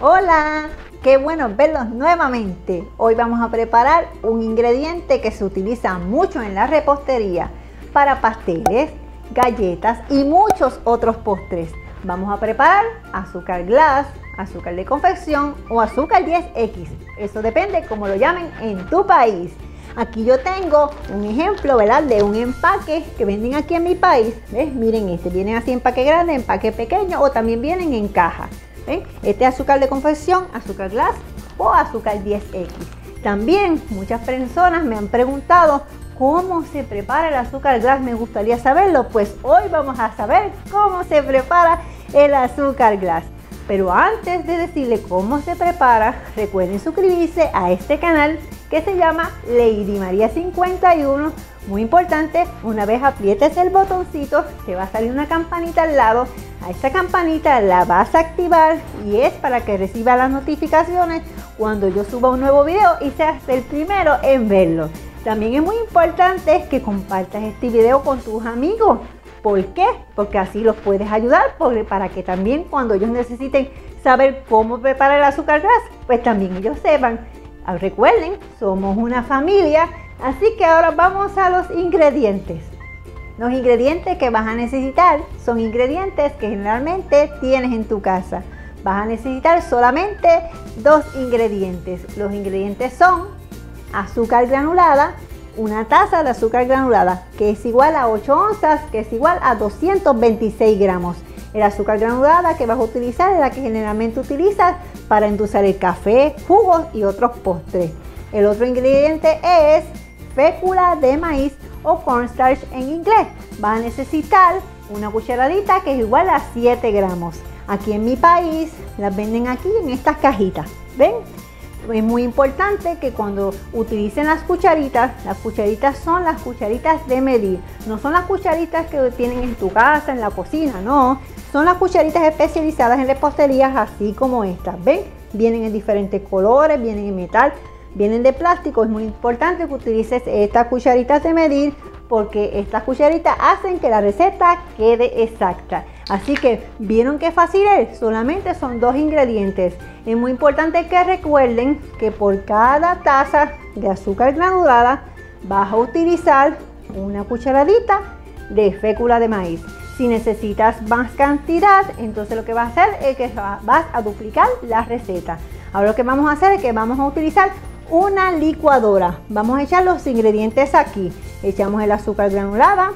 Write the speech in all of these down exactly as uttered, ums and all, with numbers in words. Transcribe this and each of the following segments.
Hola, qué bueno verlos nuevamente. Hoy vamos a preparar un ingrediente que se utiliza mucho en la repostería para pasteles, galletas y muchos otros postres. Vamos a preparar azúcar glass, azúcar de confección o azúcar diez equis. Eso depende cómo lo llamen en tu país. Aquí yo tengo un ejemplo, ¿verdad?, de un empaque que venden aquí en mi país. ¿Ves? Miren este, vienen así empaque grande, empaque pequeño o también vienen en caja. ¿Ven? Este es azúcar de confección, azúcar glass o azúcar diez equis. También muchas personas me han preguntado cómo se prepara el azúcar glass. Me gustaría saberlo, pues hoy vamos a saber cómo se prepara el azúcar glass. Pero antes de decirle cómo se prepara, recuerden suscribirse a este canal que se llama Lady María cincuenta y uno. Muy importante, una vez aprietes el botoncito, te va a salir una campanita al lado. A esta campanita la vas a activar y es para que reciba las notificaciones cuando yo suba un nuevo video y seas el primero en verlo. También es muy importante que compartas este video con tus amigos. ¿Por qué? Porque así los puedes ayudar para que también cuando ellos necesiten saber cómo preparar el azúcar glass, pues también ellos sepan. Recuerden, somos una familia, así que ahora vamos a los ingredientes. Los ingredientes que vas a necesitar son ingredientes que generalmente tienes en tu casa. Vas a necesitar solamente dos ingredientes. Los ingredientes son azúcar granulada, una taza de azúcar granulada, que es igual a ocho onzas, que es igual a doscientos veintiséis gramos. El azúcar granulada que vas a utilizar es la que generalmente utilizas para endulzar el café, jugos y otros postres. El otro ingrediente es fécula de maíz o cornstarch en inglés. Vas a necesitar una cucharadita que es igual a siete gramos. Aquí en mi país las venden aquí en estas cajitas. ¿Ven? Es muy importante que cuando utilicen las cucharitas, las cucharitas son las cucharitas de medir. No son las cucharitas que tienen en tu casa, en la cocina, no. Son las cucharitas especializadas en reposterías así como estas. ¿Ven? Vienen en diferentes colores, vienen en metal, vienen de plástico. Es muy importante que utilices estas cucharitas de medir porque estas cucharitas hacen que la receta quede exacta. Así que, ¿vieron qué fácil es? Solamente son dos ingredientes. Es muy importante que recuerden que por cada taza de azúcar granulada vas a utilizar una cucharadita de fécula de maíz. Si necesitas más cantidad, entonces lo que vas a hacer es que vas a duplicar la receta. Ahora lo que vamos a hacer es que vamos a utilizar una licuadora. Vamos a echar los ingredientes aquí. Echamos el azúcar granulada,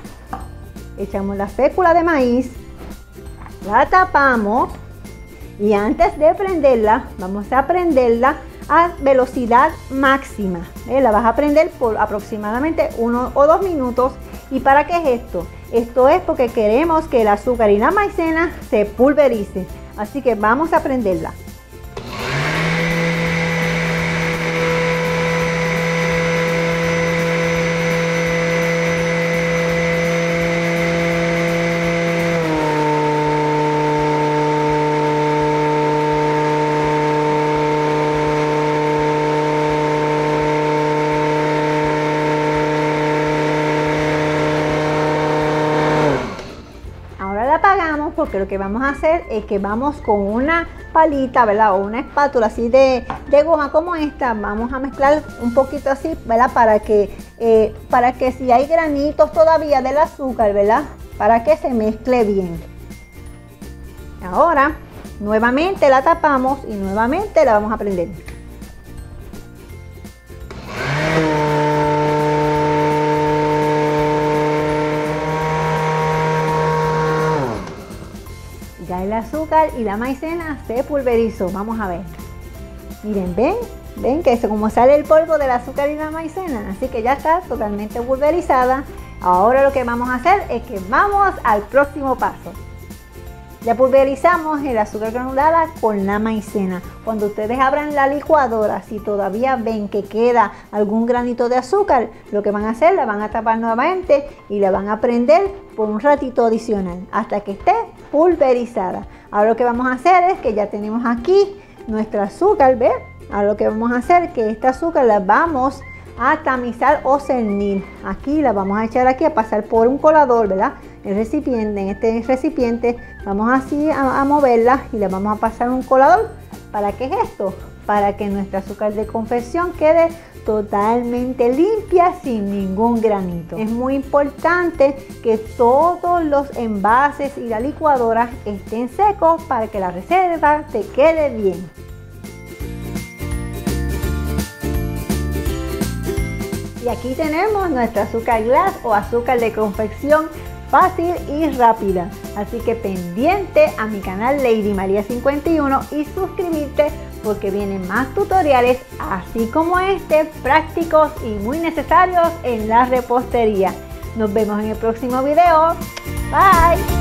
echamos la fécula de maíz, la tapamos y antes de prenderla, vamos a prenderla a velocidad máxima. ¿Eh? La vas a prender por aproximadamente uno o dos minutos. ¿Y para qué es esto? Esto es porque queremos que el azúcar y la maicena se pulvericen. Así que vamos a prenderla. Porque lo que vamos a hacer es que vamos con una palita, ¿verdad?, o una espátula así de, de goma como esta, vamos a mezclar un poquito así, ¿verdad?, para que, eh, para que si hay granitos todavía del azúcar, ¿verdad?, para que se mezcle bien. Ahora, nuevamente la tapamos y nuevamente la vamos a prender. Ya el azúcar y la maicena se pulverizó. Vamos a ver. Miren, ven, ven que eso como sale el polvo del azúcar y la maicena. Así que ya está totalmente pulverizada. Ahora lo que vamos a hacer es que vamos al próximo paso. Ya pulverizamos el azúcar granulada con la maicena. Cuando ustedes abran la licuadora, si todavía ven que queda algún granito de azúcar, lo que van a hacer, la van a tapar nuevamente y la van a prender por un ratito adicional hasta que esté pulverizada. Ahora lo que vamos a hacer es que ya tenemos aquí nuestro azúcar, ¿ves? Ahora lo que vamos a hacer es que esta azúcar la vamos a tamizar o cernir. Aquí la vamos a echar aquí a pasar por un colador, ¿verdad? El recipiente, en este recipiente vamos así a, a moverla y la vamos a pasar un colador ¿Para qué es esto? Para que nuestra azúcar de confección quede totalmente limpia sin ningún granito. Es muy importante que todos los envases y la licuadora estén secos para que la receta te quede bien. Y aquí tenemos nuestra azúcar glass o azúcar de confección fácil y rápida. Así que pendiente a mi canal Lady María cincuenta y uno y suscribirte porque vienen más tutoriales así como este, prácticos y muy necesarios en la repostería. Nos vemos en el próximo video. Bye.